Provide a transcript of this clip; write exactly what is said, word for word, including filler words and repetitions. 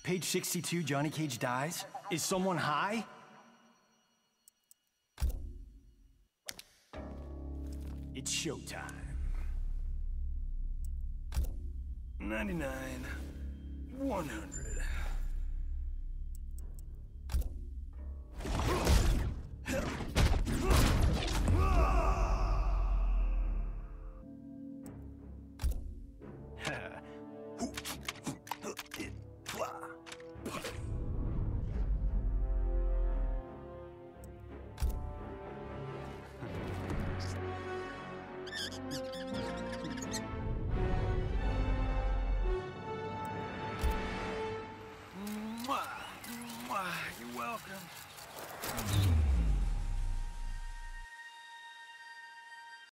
Page sixty-two, Johnny Cage dies? Is someone high? It's showtime. ninety-nine, one hundred.